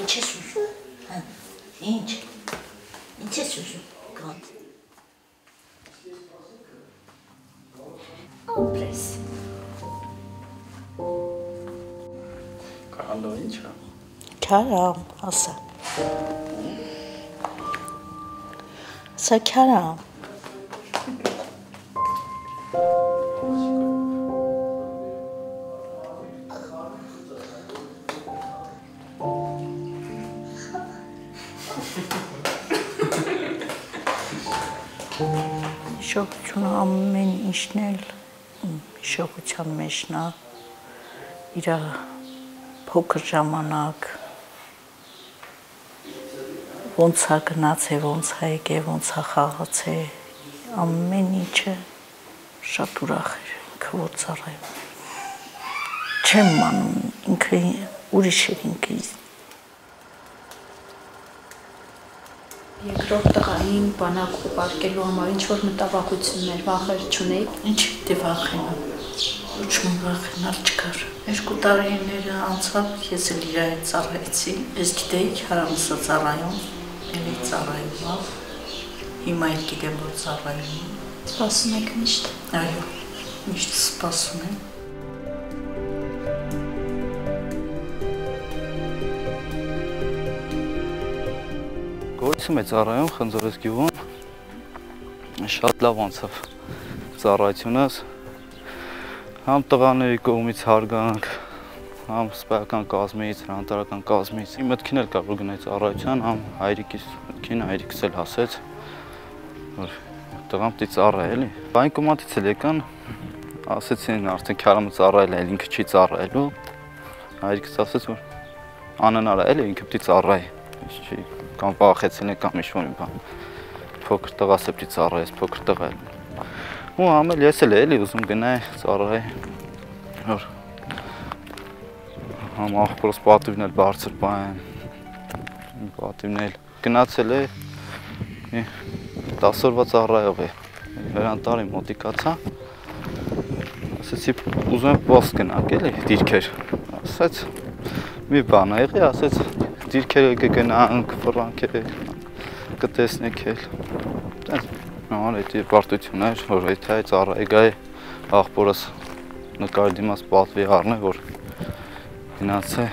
չես ուզում, հա, ինչ ես ուզում, գատ։ Ապրես։ Կարանդով ինչ է։ Քարամ, ասա։ Ասա քարամ։ Շողությունը ամեն ինչն էլ շողության մեջն է, իր փոքր ժամանակ, ոնց է գնացել, ոնց է եկել, ոնց է խաղացել, ամեն ինչը շատ ուրախ էր, ինքը որ ծառայում։ Չեմ մանում, ինքը ուրիշ էր ինքը։ Երկրորդ տղային բանակ ուղարկելու համար ինչ-որ մտավախություններ, վախեր չունեիք։ Ինչ դե վախենամ, ոչ մի վախենալ չկար։ 2 տարիները անցավ, ես էլ իր հետ ծառայեցի, ես գիտեի հարամսը ծառայում, էլի ծառայում ավ, հիմա էլ գիտեմ, որ ծառայում եմ։ Սպասում եք միշտ։ Այո, միշտ սպասում եմ։ Գորիսում է ծառայում Խնձորես գյուղում, շատ լավ անցավ ծառայությունս, համ տղաների կողմից հարգանք, համ սպայական կազմից, հրանատարական կազմից։ Իմ մտքին էլ կար որ գնայի ծառայության, համ հայրիկիս մտքին, հայրիկս էլ ասեց, որ տղան պիտի ծառայի էլի։ Բանկոմատից էլ եկան, ասեցին արդեն Քարամը ծառայել է, ինքը չի ծառայելու։ Հայրիկս ասեց որ անհնար է էլի, ինքը պիտի ծառայի։ Կամ վախեցել են կամ ինչ-որ մի բան։ Փոքր տղաս է պիտի ծառայես, փոքր տղա էլ։ Ու համել ես էլ էլի ուզում գնայի ծառայի, որ համ աղբորս պատիվն էլ բարձր պահեմ, պատիվն էլ գնացել է, 10 օրվա ծառայող է, հրանտարի մոտիկացա, ասեցի ուզում եմ պոստ գնանք էլի, դիրքեր, ասեց մի բան ա եղի, ասեց դիրքերը կգնանք, ֆրանքեր կտեսնեք էլ, նման էդի պարտություն էր, որ եթե ծառայի գայի աղբորս նկարի դիմաց պատվի առնե, որ գնաց է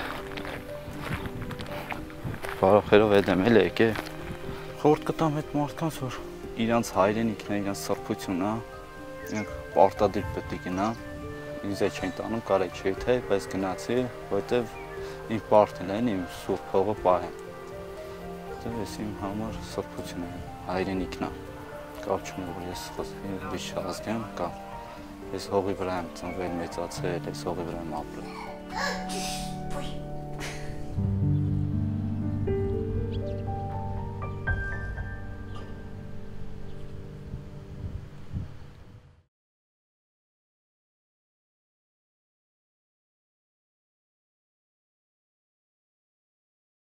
բարոխերով էդեմ էլ եկե։ Խորտ կտամ այդ մարդկանց, որ իրանց հայրենիքն է, իրանց սրբությունն է, իրենք պարտադիր պետք է գնա, ինձ է չեն տանում, կարեք չի թե, բայց գնացի, որտև իմ պարտն են, իմ սուրբ հողը պահեմ։ Ես իմ համար սրբություն եմ, հայրենիքն է, կապ չունի, որ ես վիշ ազգ եմ, կամ ես հողի վրա եմ ծնվել, մեծացել, ես հողի վրա եմ ապրել։